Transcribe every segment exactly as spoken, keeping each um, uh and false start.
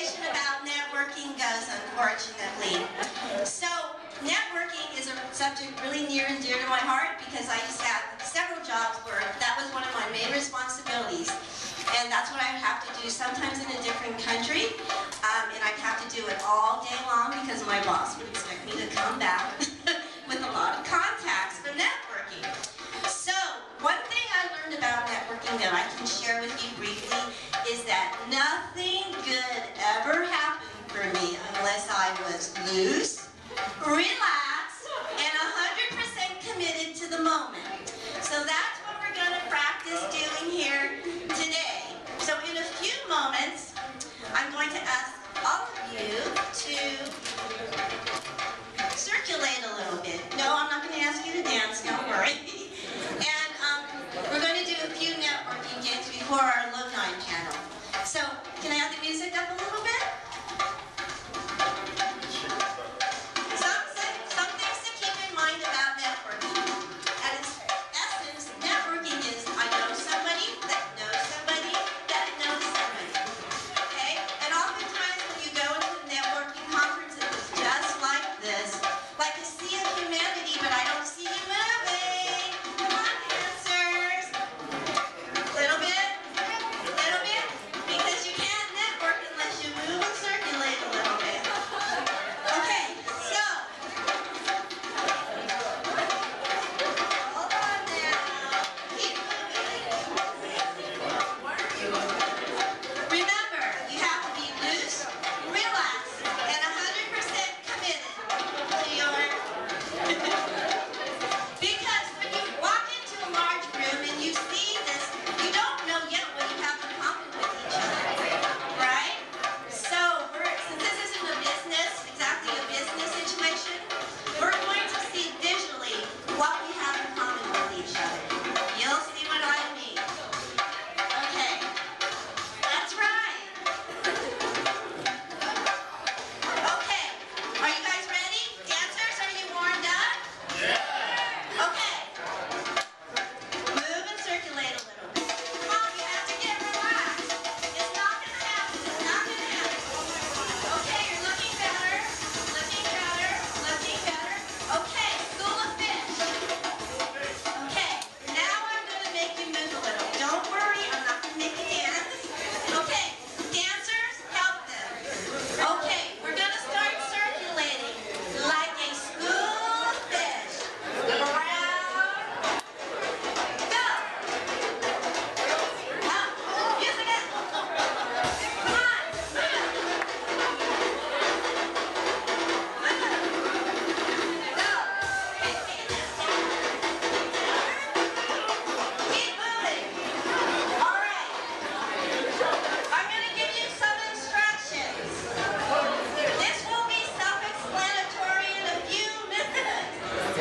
conversation about networking goes, unfortunately. So, networking is a subject really near and dear to my heart because I used to have several jobs where that was one of my main responsibilities. And that's what I would have to do, sometimes in a different country. Um, and I'd have to do it all day long because my boss would expect me to come back with a lot of contacts for networking. So, one thing I learned about networking that I can share with you briefly is that nothing good ever happened for me unless I was loose, relaxed, and one hundred percent committed to the moment. So that's what we're going to practice doing here today. So in a few moments, I'm going to ask all of you to circulate a little bit. No, I'm not going to ask you to dance, don't worry. And um, we're going to do a few networking games before our Alumni panel. So, can I have the music up a little bit? Some, some things to keep in mind about networking. At its essence, networking is I know somebody that knows somebody that knows somebody. Okay? And oftentimes when you go into a networking conference, it's just like this. Like a sea of humanity, but I don't see you moving. Come on, dancers. Little bit. Little bit. Because you can't network unless you move and circulate a little bit. Okay, so. Hold on now. Keep moving. Remember, you have to be loose, relaxed, and one hundred percent committed to your... Because when you walk into a large room and you see this, you don't know yet what you have in common with each other, right? So, we're, since this isn't a business, exactly a business situation, we're going to see visually what we have in common with each other. You'll see what I mean. Okay, that's right. Okay, are you guys ready? Dancers, are you warmed up? Okay. Move and circulate a little bit. Come on, you have to get relaxed. It's not going to happen. It's not going to happen. Okay, you're looking better. Looking better. Looking better. Okay, school of fish. Okay, now I'm going to make you move a little. Don't worry, I'm not going to make you dance. Okay, dancers, help them. Okay, we're going to start circulating like a school of fish. Around. Go! Up. Using it. Come on. Move. Move. Go. Keep moving. All right. I'm going to give you some instructions. This will be self-explanatory in a few minutes.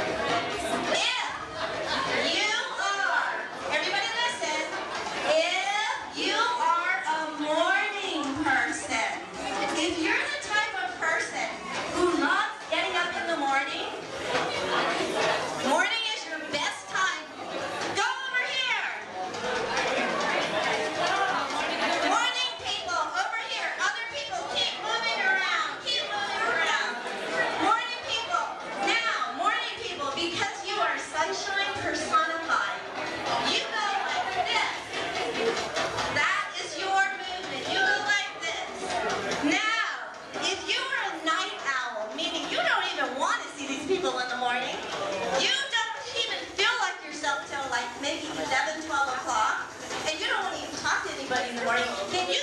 If you are, everybody listen, if you are a morning person, if you're the type of person who loves getting up in the morning, morning is your best time. Go over here. Morning people, over here. Other people, keep moving around. Keep moving around. Morning people. Now, morning people, because you are sunshine personified, you go like this. That is your movement. You go like this. Now, if you are a night owl, meaning you don't even want to see these people in the morning, you don't even feel like yourself till like maybe eleven, twelve o'clock, and you don't want to even talk to anybody in the morning, then you